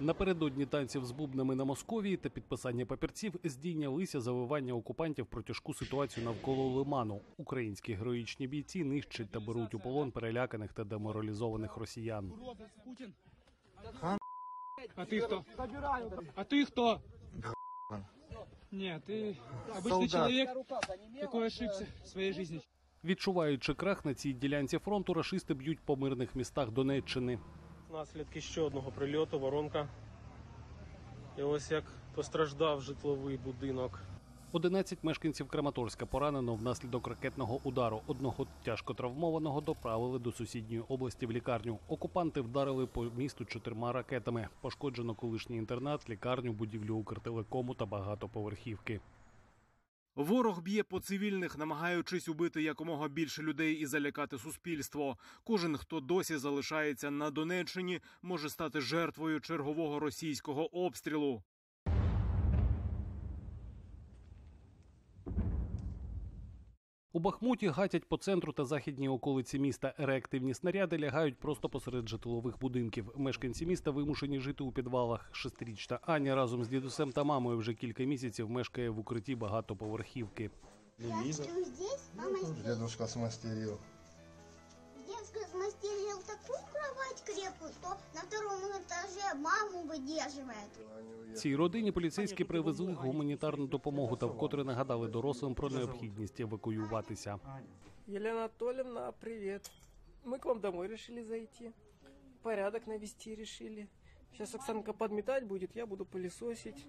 Напередодні танців з бубнами на Московії та підписання папірців здійнялися завивання окупантів про тяжку ситуацію навколо Лиману. Українські героїчні бійці нищать та беруть у полон переляканих та деморалізованих росіян. А ты кто? А ты кто? Нет, ты обычный человек, який ошибся в своїй житті. Відчуваючи крах на цій ділянці фронту, рашисти б'ють по мирних містах Донеччини. Наслідки ще одного прильоту, воронка. І ось як постраждав житловий будинок. 11 мешканців Краматорська поранено внаслідок ракетного удару. Одного тяжко травмованого доправили до сусідньої області в лікарню. Окупанти вдарили по місту 4 ракетами. Пошкоджено колишній інтернат, лікарню, будівлю Укртелекому та багатоповерхівки. Ворог б'є по цивільних, намагаючись убити якомога більше людей і залякати суспільство. Кожен, хто досі залишається на Донеччині, може стати жертвою чергового російського обстрілу. У Бахмуті гатять по центру та західній околиці міста. Реактивні снаряди лягають просто посеред житлових будинків. Мешканці міста вимушені жити у підвалах. 6-річна Аня разом з дідусем та мамою вже кілька місяців мешкає в укритті багатоповерхівки. Я сплю здесь, мама здесь. Дедушка смастерил. Дедушка смастерил такую кровать крепкую, что на втором этаже маму выдерживает. Цій родині поліцейські привезли гуманітарну допомогу та вкотре нагадали дорослим про необхідність евакуюватися. Елена Анатольевна, привет. Мы к вам домой решили зайти. Порядок навести решили. Сейчас Оксанка подметать будет, я буду пылесосить.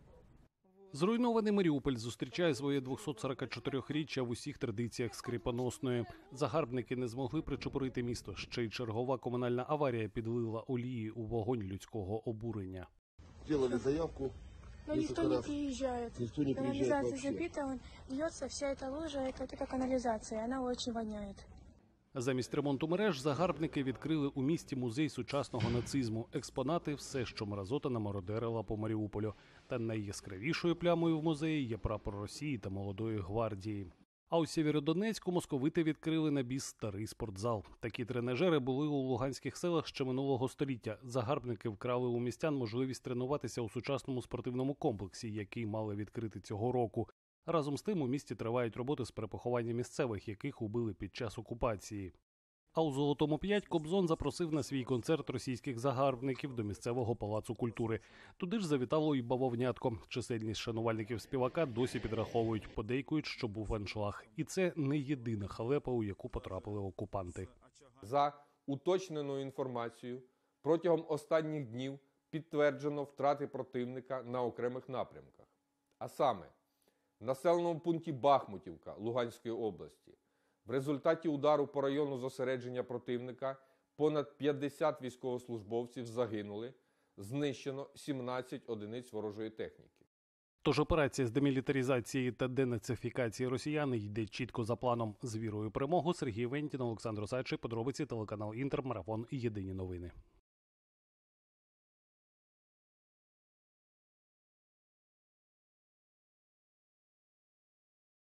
Зруйнований Маріуполь зустрічає своє 244-річчя в усіх традиціях скріпоносної. Загарбники не змогли причепурити місто. Ще й чергова комунальна аварія підлила олії у вогонь людського обурення. Делали заявку. Но никто не приезжает. Никто не приезжает Канализация вообще. забита, он льется, вся эта лужа, это канализация, она очень воняет. Замість ремонту мереж загарбники відкрили у місті музей сучасного нацизму. Експонати – все, що мразота намародерила по Маріуполю. Та найяскравішою плямою в музеї є прапор Росії та Молодої гвардії. А у Сєвєродонецьку московити відкрили на біс старий спортзал. Такі тренажери були у луганських селах ще минулого століття. Загарбники вкрали у містян можливість тренуватися у сучасному спортивному комплексі, який мали відкрити цього року. Разом з тим у місті тривають роботи з перепоховання місцевих, яких убили під час окупації. А у Золотому 5 Кобзон запросив на свій концерт російських загарбників до місцевого палацу культури. Туди ж завітало і бавовнятко. Чисельність шанувальників співака досі підраховують, подейкують, що був аншлаг. І це не єдина халепа, у яку потрапили окупанти. За уточненою інформацією, протягом останніх днів підтверджено втрати противника на окремих напрямках. А саме, в населеному пункті Бахмутівка Луганської області в результаті удару по району зосередження противника понад 50 військовослужбовців загинули, знищено 17 одиниць ворожої техніки. Тож операція з демілітаризації та денацифікації росіян йде чітко за планом. З вірою в перемогу. Сергій Вентін, Олександр Осадчий, подробиці, телеканал Інтер, марафон «Єдині новини».